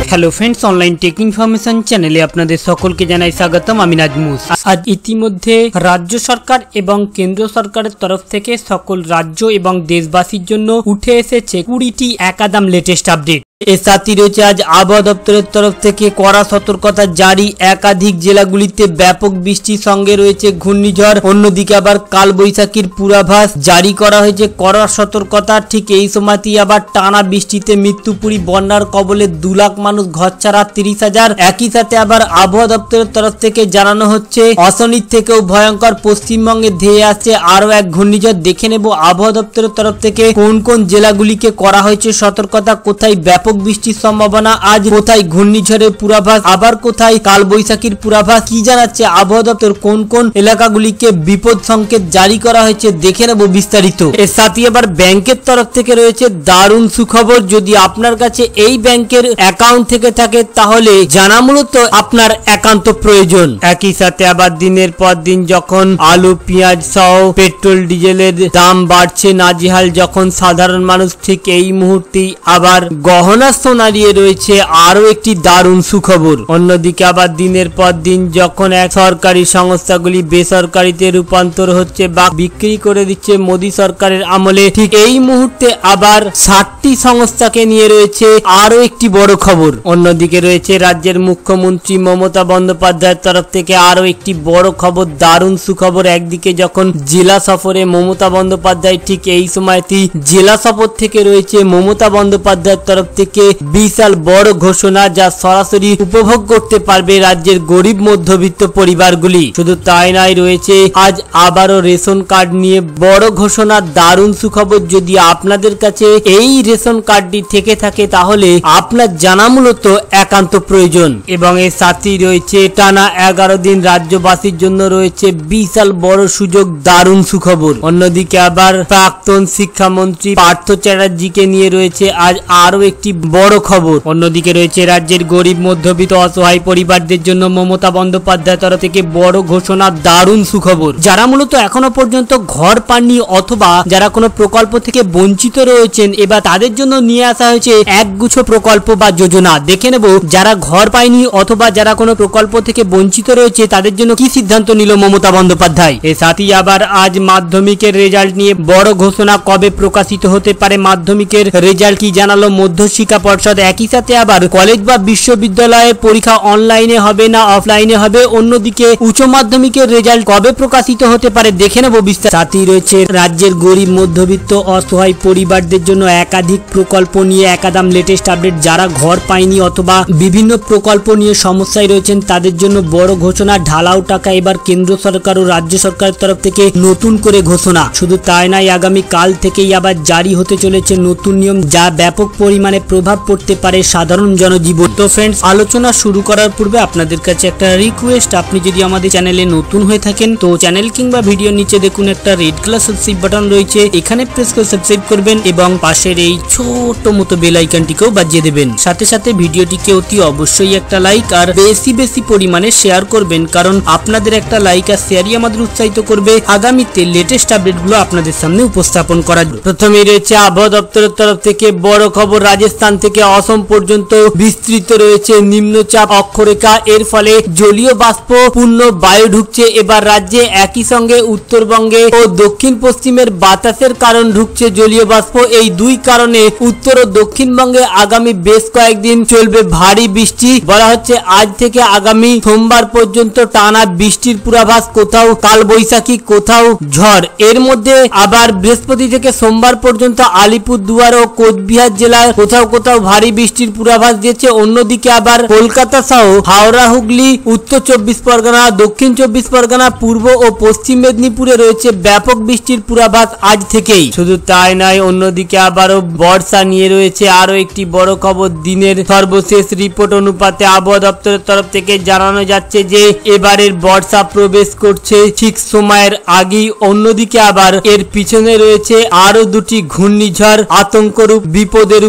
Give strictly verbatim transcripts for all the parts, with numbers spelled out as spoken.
Hello friends, online tech information चैनेले आपनादेर सकलके जानाई स्वागतम। आमि नाजमुस। आज इतिमध्ये राज्य सरकार एवं केंद्र सरकारेर तरफ थेके सकल राज्य एवं देशबासीर जन्य उठे एसेছে কুড়িটি एकादाम लेटेस्ट अपडेट। এর সাথে রয়েছে আজ আবহাওয়া দপ্তরের তরফ থেকে কড়া সতর্কতা জারি। একাধিক জেলাগুলিতে ব্যাপক বৃষ্টির সঙ্গে রয়েছে ঘূর্ণিঝড়। অন্যদিকে আবার কালবৈশাখীর পূর্বাভাস জারি করা হয়েছে কড়া সতর্কতা। ঠিক এই সময়তেই আবার টানা বৃষ্টিতে মৃত্যুপুরী বন্যার কবলে দু লাখ মানুষ ঘরছাড়া, তিরিশ হাজার। একই সাথে আবার আবহাওয়া দপ্তরের তরফ থেকে জানানো হচ্ছে অশনির থেকেও ভয়ঙ্কর পশ্চিমবঙ্গে ধেয়ে আসছে আরো এক ঘূর্ণিঝড়। দেখে নেব আবহাওয়া দপ্তরের তরফ থেকে কোন কোন জেলাগুলিকে করা হয়েছে সতর্কতা, কোথায় ব্যাপক বৃষ্টির সম্ভাবনা, আজ কোথায় ঘূর্ণিঝড়ের পূর্বাভাস, আবার কোথায় কালবৈশাখীর পূর্বাভাস, কি জানাচ্ছে আবহাওয়া দপ্তর, কোন কোন এলাকাগুলিকে বিপদ সংকেত জারি করা হয়েছে দেখে নেব বিস্তারিত। এর সাথে আবার ব্যাংকের তরফ থেকে রয়েছে দারুণ সুখবর। যদি আপনার কাছে এই ব্যাংকের অ্যাকাউন্ট থেকে থাকে তাহলে জানা মূলত আপনার একান্ত প্রয়োজন। একই সাথে আবার দিনের পর দিন যখন আলু পেঁয়াজ সহ পেট্রোল ডিজেলের দাম বাড়ছে নাজেহাল, যখন সাধারণ মানুষ, ঠিক এই মুহূর্তে আবার গহনা নাড়িয়ে রয়েছে আরো একটি দারুণ সুখবর। অন্যদিকে আবার দিনের পর দিন যখন এক সরকারি সংস্থাগুলি বেসরকারিতে রূপান্তর হচ্ছে বা বিক্রি করে দিচ্ছে মোদী সরকারের আমলে, ঠিক এই মুহূর্তে আবার ষাটটি সংস্থাকে নিয়ে রয়েছে আরো একটি বড় খবর। অন্যদিকে রয়েছে রাজ্যের মুখ্যমন্ত্রী মমতা বন্দ্যোপাধ্যায়ের তরফ থেকে আরো একটি বড় খবর, দারুণ সুখবর। একদিকে যখন জেলা সফরে মমতা বন্দ্যোপাধ্যায়, ঠিক এই সময়তেই জেলা সফর থেকে রয়েছে মমতা বন্দ্যোপাধ্যায়ের তরফ থেকে বিশাল বড় ঘোষণা, যা সরাসরি উপভোগ করতে পারবে রাজ্যের গরিব মধ্যবিত্ত পরিবারগুলি। শুধু তাই নয়, রয়েছে আজ আবারও রেশন কার্ড নিয়ে বড় ঘোষণা, দারুণ সুখবর। যদি আপনাদের কাছে এই রেশন কার্ডটি থেকে থাকে তাহলে আপনার জানা মূলত একান্ত প্রয়োজন। এবং এর সাথেই রয়েছে টানা এগারো দিন রাজ্যবাসীর জন্য রয়েছে বিশাল বড় সুযোগ, দারুণ সুখবর। অন্যদিকে আবার প্রাক্তন শিক্ষামন্ত্রী পার্থ চ্যাটার্জিকে নিয়ে রয়েছে আজ আরো একটি বড় খবর। অন্যদিকে রয়েছে রাজ্যের গরিব মধ্যবিত্ত অসহায় পরিবারদের জন্য মমতা বন্দ্যোপাধ্যায়ের তরফ থেকে বড় ঘোষণা, দারুণ সুখবর। যারা মূলত এখনো পর্যন্ত ঘর পাননি অথবা যারা কোনো প্রকল্প থেকে বঞ্চিত রয়েছেন, এবার তাদের জন্য নিয়ে আসা হয়েছে একগুচ্ছ প্রকল্প বা যোজনা। দেখে নেব যারা ঘর পায়নি অথবা যারা কোনো প্রকল্প থেকে বঞ্চিত রয়েছে তাদের জন্য কি সিদ্ধান্ত নিল মমতা বন্দ্যোপাধ্যায়। এর সাথেই আবার আজ মাধ্যমিকের রেজাল্ট নিয়ে বড় ঘোষণা, কবে প্রকাশিত হতে পারে মাধ্যমিকের রেজাল্ট, কি জানালো মধ্যশিক্ষা পর্ষদ। একই সাথে আবার কলেজ বা বিশ্ববিদ্যালয়ের পরীক্ষা অনলাইনে হবে না অফলাইনে হবে। অন্যদিকে উচ্চ মাধ্যমিকের রেজাল্ট কবে প্রকাশিত হতে পারে দেখে নেব বিস্তারিত। সাথেই রয়েছে রাজ্যের গরিব মধ্যবিত্ত অসহায় পরিবারদের জন্য একাধিক প্রকল্প নিয়ে একাদাম লেটেস্ট আপডেট। যারা ঘর পায়নি অথবা বিভিন্ন প্রকল্প নিয়ে সমস্যায় রয়েছেন তাদের জন্য বড় ঘোষণা, ঢালাও টাকা এবার কেন্দ্র সরকার ও রাজ্য সরকারের তরফ থেকে নতুন করে ঘোষণা। শুধু তাই নয়, আগামী কাল থেকেই আবার জারি হতে চলেছে নতুন নিয়ম, যা ব্যাপক পরিমাণে প্রভাব পড়তে পারে সাধারণ জনজীবন। তো ফ্রেন্ডস, আলোচনা শুরু করার পূর্বে আপনাদের কাছে একটা রিকোয়েস্ট, আপনি যদি আমাদের চ্যানেলে নতুন হয়ে থাকেন তো চ্যানেল কিংবা ভিডিওর নিচে দেখুন একটা রেড কালার সাবস্ক্রাইব বাটন রয়েছে, এখানে প্রেস করে সাবস্ক্রাইব করবেন এবং পাশের এই ছোট মতো বেল আইকনটিকেও বাজিয়ে দেবেন। সাথে সাথে ভিডিওটিকে অতি অবশ্যই একটা লাইক আর বেশি বেশি পরিমাণে শেয়ার করবেন, কারণ আপনাদের একটা লাইক আর শেয়ারই আমাদের উৎসাহিত করবে আগামীতে লেটেস্ট আপডেটগুলো আপনাদের সামনে উপস্থাপন করার। প্রথমেই রয়েছে আবহাওয়া দপ্তরের তরফ থেকে বড় খবর, রাজস্থান থেকে অসম পর্যন্ত বিস্তৃত রয়েছে নিম্নচাপ অক্ষরেখা। এর ফলে জলীয় বাষ্প পূর্ণ বায়ু ঢুকছে এবার রাজ্যে। একই সঙ্গে উত্তরবঙ্গে ও দক্ষিণ পশ্চিমের বাতাসের কারণ ঢুকছে জলীয় বাষ্প। এই দুই কারণে উত্তর ও দক্ষিণবঙ্গে আগামী বেশ কয়েকদিন চলবে ভারী বৃষ্টি। বলা হচ্ছে আজ থেকে আগামী সোমবার পর্যন্ত টানা বৃষ্টির পূর্বাভাস, কোথাও কালবৈশাখী কোথাও ঝড়। এর মধ্যে আবার বৃহস্পতি থেকে সোমবার পর্যন্ত আলিপুরদুয়ার ও কোচবিহার জেলায় কোথাও কোথাও ভারী বৃষ্টির পূর্বাভাস দিয়েছে। অন্যদিকে আবার কলকাতা সহ হাওড়া, হুগলি, উত্তর চব্বিশ পরগনা, দক্ষিণ চব্বিশ পরগনা, পূর্ব ও পশ্চিম মেদিনীপুরে রয়েছে ব্যাপক বৃষ্টির পূর্বাভাস আজ থেকেই। শুধু তাই নয়, অন্যদিকে আবারও বর্ষা নিয়ে রয়েছে আরো একটি বড় খবর। দিনের সর্বশেষ রিপোর্ট অনুপাতে আবহাওয়া দপ্তরের তরফ থেকে জানানো যাচ্ছে যে এবারের বর্ষা প্রবেশ করছে ঠিক সময়ের আগেই। অন্যদিকে আবার এর পিছনে রয়েছে আরো দুটি ঘূর্ণিঝড়, আতঙ্করূপ বিপদের উপর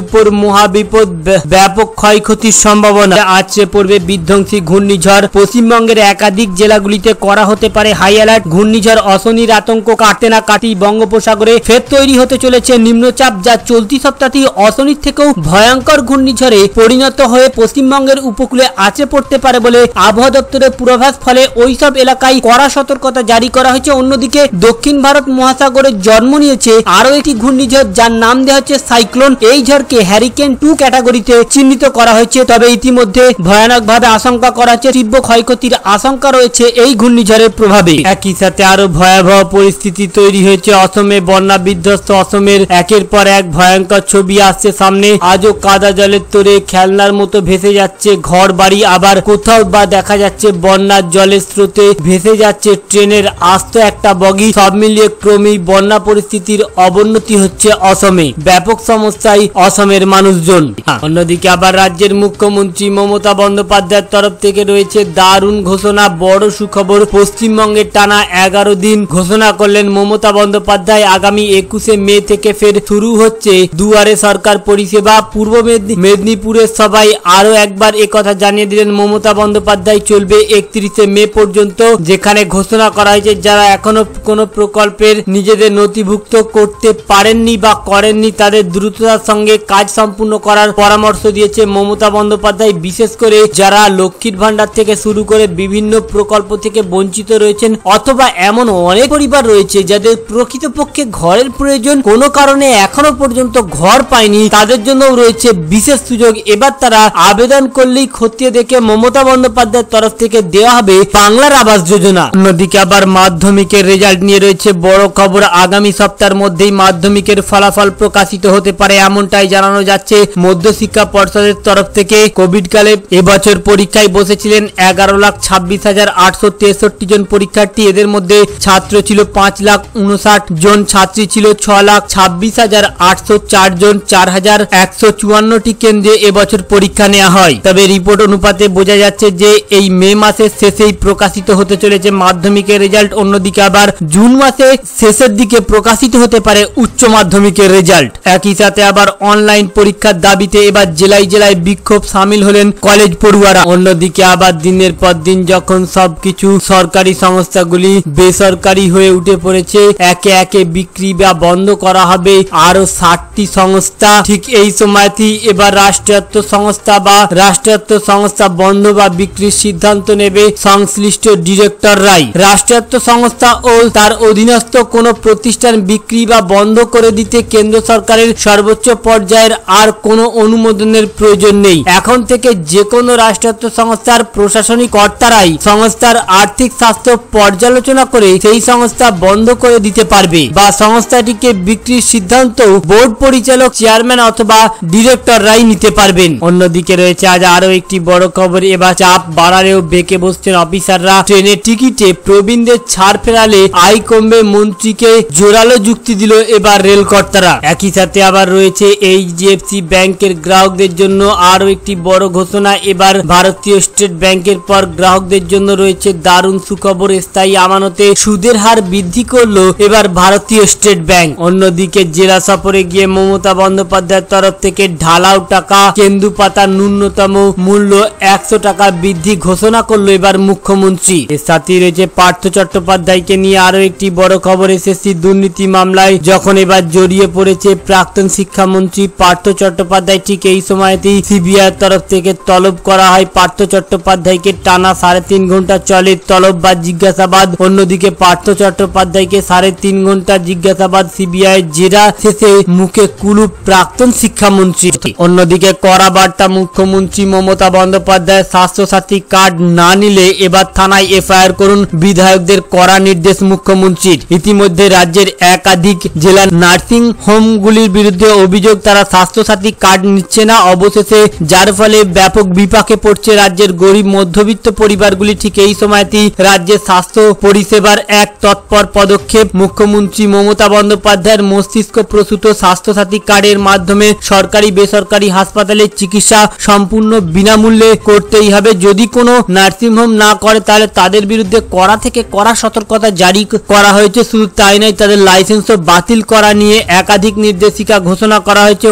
মহাবিপদ, ব্যাপক ক্ষয়ক্ষতির সম্ভাবনা, আছড়ে পড়বে বিধ্বংসী ঘূর্ণিঝড়। পশ্চিমবঙ্গের একাধিক জেলাগুলিতে করা হতে পারে হাই অ্যালার্ট। ঘূর্ণিঝড় অশনির আতঙ্ক কাটতে না কাটেই বঙ্গোপসাগরে ফের তৈরি হতে চলেছে নিম্নচাপ, যা চলতি সপ্তাহতেই অশনির থেকেও ভয়ঙ্কর ঘূর্ণিঝড়ে পরিণত হয়ে পশ্চিমবঙ্গের উপকূলে আছড়ে পড়তে পারে বলে আবহাওয়া দপ্তরের পূর্বাভাস। ফলে ওইসব এলাকায় কড়া সতর্কতা জারি করা হয়েছে। অন্যদিকে দক্ষিণ ভারত মহাসাগরে জন্ম নিয়েছে আরো একটি ঘূর্ণিঝড়, যার নাম দেওয়া হচ্ছে সাইক্লোন। এই ঝড়কে হ্যারিকেন টু ক্যাটাগরিতে চিহ্নিত করা হয়েছে। তবে ইতিমধ্যে ভয়ানকভাবে আশঙ্কা করা হচ্ছে তীব্র ক্ষয়ক্ষতির আশঙ্কা রয়েছে এই ঘূর্ণিঝড়ের প্রভাবে। একই সাথে আরো ভয়াবহ পরিস্থিতি তৈরি হয়েছে অসমে। বন্যা বিধ্বস্ত অসমের একের পর এক ভয়ঙ্কর ছবি আসছে সামনে। আজও কাদা জলের তোরে খেলনার মতো ভেসে যাচ্ছে ঘর বাড়ি, আবার কোথাও বা দেখা যাচ্ছে বন্যার জলের স্রোতে ভেসে যাচ্ছে ট্রেনের আস্ত একটা বগি। সব মিলিয়ে ক্রমেই বন্যা পরিস্থিতির অবনতি হচ্ছে অসমে। ব্যাপক সমস্যায় অসমের মানুষজন। অন্যদিকে আবার রাজ্যের মুখ্যমন্ত্রী মমতা বন্দ্যোপাধ্যায়ের তরফ থেকে রয়েছে দারুণ ঘোষণা, বড় সুখবর। পশ্চিমবঙ্গের টানা এগারো দিন ঘোষণা করলেন মমতা বন্দ্যোপাধ্যায়। আগামী একুশে মে থেকে ফের শুরু হচ্ছে দুয়ারে সরকার পরিষেবা। পূর্ব মেদিনীপুরের সবাই আরো একবার একথা জানিয়ে দিলেন মমতা বন্দ্যোপাধ্যায়। চলবে একত্রিশে মে পর্যন্ত, যেখানে ঘোষণা করা হয়েছে যারা এখনো কোনো প্রকল্পের নিজেদের নথিভুক্ত করতে পারেননি বা করেননি তাদের দ্রুততার সঙ্গে কাজ সম্পূর্ণ করার পরামর্শ দিয়েছে মমতা বন্দ্যোপাধ্যায়। বিশেষ করে যারা লক্ষ্মীর ভান্ডার থেকে শুরু করে বিভিন্ন প্রকল্প থেকে বঞ্চিত রয়েছেন, অথবা এমন অনেক পরিবার রয়েছে যাদের প্রকৃতপক্ষে ঘরের প্রয়োজন, কোনো কারণে এখনো পর্যন্ত ঘর পায়নি, তাদের জন্য রয়েছে বিশেষ সুযোগ। এবার তারা আবেদন করলেই খতিয়ে দেখে মমতা বন্দ্যোপাধ্যায়ের তরফ থেকে দেওয়া হবে বাংলার আবাস যোজনা। অন্যদিকে আবার মাধ্যমিকের রেজাল্ট নিয়ে রয়েছে বড় খবর। আগামী সপ্তাহের মধ্যেই মাধ্যমিকের ফলাফল প্রকাশিত হতে পারে, এমনটাই জানানো যাচ্ছে মধ্যশিক্ষা পর্ষদের তরফ থেকে। কোভিড কালে এবছর পরীক্ষায় বসেছিলেন এগারো লাখ ছাব্বিশ হাজার আটশো তেষট্টি জন পরীক্ষার্থী। এদের মধ্যে ছাত্র ছিল পাঁচ লাখ উনষাট জন, ছাত্রী ছিল ছ লাখ ছাব্বিশ হাজার আটশো চার জন। চার হাজার একশো চুয়ান্নটি কেন্দ্রে এবছর পরীক্ষা নেওয়া হয়। তবে রিপোর্ট অনুপাতে বোঝা যাচ্ছে যে এই মে মাসের শেষেই প্রকাশিত হতে চলেছে মাধ্যমিকের রেজাল্ট। অন্যদিকে আবার জুন মাসে শেষের দিকে প্রকাশিত হতে পারে উচ্চ মাধ্যমিকের রেজাল্ট। একই সাথে আবার অনলাইন পরীক্ষার দাবিতে এবার জেলায় জেলায় বিক্ষোভ সামিল হলেন কলেজ পড়ুয়ারা। অন্যদিকে আবার দিনের পর দিন যখন সবকিছু সরকারি সংস্থাগুলি বেসরকারি হয়ে উঠে পড়েছে, একে একে বিক্রি বা বন্ধ করা হবে আরো ষাটটি সংস্থা, ঠিক এই সময়তেই এবার রাষ্ট্রায়ত্ত সংস্থা বা রাষ্ট্রায়ত্ত সংস্থা বন্ধ বা বিক্রির সিদ্ধান্ত নেবে সংশ্লিষ্ট ডিরেক্টররাই। রাষ্ট্রায়ত্ত সংস্থা ও তার অধীনস্থ কোনো প্রতিষ্ঠান বিক্রি বা বন্ধ করে দিতে কেন্দ্র সরকারের সর্বোচ্চ পর্যায়ের আর কোনো অনুমোদনের প্রয়োজন নেই। এখন থেকে যে কোনো রাষ্ট্রায়ত্ত সংস্থার প্রশাসনিক কর্তারাই সংস্থার আর্থিক স্বাস্থ্য পর্যালোচনা করে সেই সংস্থা বন্ধ করে দিতে পারবে বা সংস্থাটিকে বিক্রির সিদ্ধান্ত বোর্ড পরিচালক, চেয়ারম্যান অথবা ডিরেক্টররাই নিতে পারবেন। অন্যদিকে রয়েছে আজ আরো একটি বড় খবর। এবার চাপ বাড়ালেও বেঁকে বসছেন অফিসাররা। ট্রেনের টিকিটে প্রবীণদের ছাড় ফেরালে আয় কমবে, মন্ত্রীকে জোরালো যুক্তি দিল এবার রেল কর্তারা। একই সাথে আবার রয়েছে এইচডিএফসি ব্যাংকের গ্রাহকদের জন্য আরো একটি বড় ঘোষণা। এবার ভারতীয় স্টেট ব্যাংকের পর গ্রাহকদের জন্য রয়েছে দারুণ সুখবর। স্থায়ী আমানতে সুদের হার বৃদ্ধি করলো এবার ভারতীয় স্টেট ব্যাংক। অন্যদিকে জেলা সফরে গিয়ে মমতা বন্দ্যোপাধ্যায়ের তরফ থেকে ঢালাও টাকা কেন্দু পাতা ন্যূনতম মূল্য একশো টাকা বৃদ্ধি ঘোষণা করলো এবার মুখ্যমন্ত্রী। এর সাথে রয়েছে পার্থ চট্টোপাধ্যায়কে নিয়ে আরো একটি বড় খবর। এসএসসি দুর্নীতি মামলায় যখন এবার জড়িয়ে পড়েছে প্রাক্তন শিক্ষামন্ত্রী পার্থ চট্টোপাধ্যায়, ঠিক এই সময়তেই সিবিআই তরফ থেকে তলব করা হয় পার্থ চট্টোপাধ্যায়কে। টানা সাড়ে তিন ঘন্টা চলে তলব বা জিজ্ঞাসাবাদ। অন্যদিকে পার্থ চট্টোপাধ্যায়কে সাড়ে তিন ঘন্টা জিজ্ঞাসাবাদ, সিবিআই জেরা শেষে মুখে কুলুপ প্রাক্তন শিক্ষামন্ত্রী। অন্যদিকে কড়া বার্তা মুখ্যমন্ত্রী মমতা বন্দ্যোপাধ্যায়, স্বাস্থ্য সাথী কার্ড না নিলে এবার থানায় এফআইআর করুন, বিধায়কদের কড়া নির্দেশ মুখ্যমন্ত্রীর। ইতিমধ্যে রাজ্যের একাধিক জেলার নার্সিং হোমগুলির বিরুদ্ধে অভিযোগ তারা স্বাস্থ্য সাথী কার্ড নিচ্ছে না অবশেষে, যার ফলে ব্যাপক বিপাকে পড়ছে রাজ্যের গরিব মধ্যবিত্ত পরিবারগুলি। ঠিক এই সময়তেই রাজ্যের স্বাস্থ্য পরিষেবার এক তৎপর পদক্ষেপ। মুখ্যমন্ত্রী মমতা বন্দ্যোপাধ্যায়ের মস্তিষ্ক প্রসূত স্বাস্থ্য সাথী কার্ডের মাধ্যমে সরকারি বেসরকারি হাসপাতালে চিকিৎসা সম্পূর্ণ বিনামূল্যে করতেই হবে। যদি কোনো নার্সিংহোম না করে তাহলে তাদের বিরুদ্ধে কড়া থেকে কড়া সতর্কতা জারি করা হয়েছে। শুধু তাই নয়, তাদের লাইসেন্সও বাতিল করা নিয়ে একাধিক নির্দেশিকা ঘোষণা করা হয়েছে। অন্যদিকে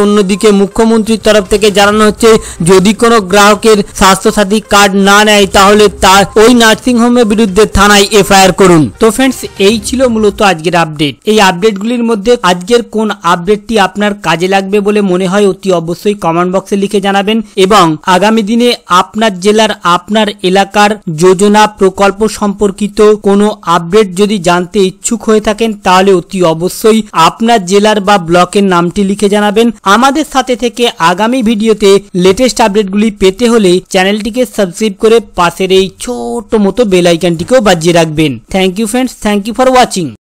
হচ্ছে মুখ্যমন্ত্রীর তরফ থেকে জানানো হচ্ছে যদি কোনো গ্রাহকের স্বাস্থ্যসাথী কার্ড না নেয় তাহলে তার ওই নার্সিং হোমের বিরুদ্ধে থানায় এফআইআর করুন। তো ফ্রেন্ডস, এই ছিল মূলত আজকের আপডেট। এই আপডেটগুলির মধ্যে আজকের কোন আপডেটটি আপনার কাজে লাগবে বলে মনে হয় অতি অবশ্যই কমেন্ট বক্সে লিখে জানাবেন এবং আগামী দিনে আপনার জেলার আপনার এলাকার যোজনা প্রকল্প সম্পর্কিত কোনো আপডেট যদি জানতে ইচ্ছুক হয়ে থাকেন তাহলে অতি অবশ্যই আপনার জেলার বা ব্লকের নামটি লিখে জানাবেন। আমাদের সাথে থেকে আগামী ভিডিওতে লেটেস্ট আপডেটগুলি পেতে হলে চ্যানেলটিকে সাবস্ক্রাইব করে পাশের এই ছোট মতো বেল আইকনটিকেও বাজিয়ে রাখবেন। Thank you friends, thank you for watching.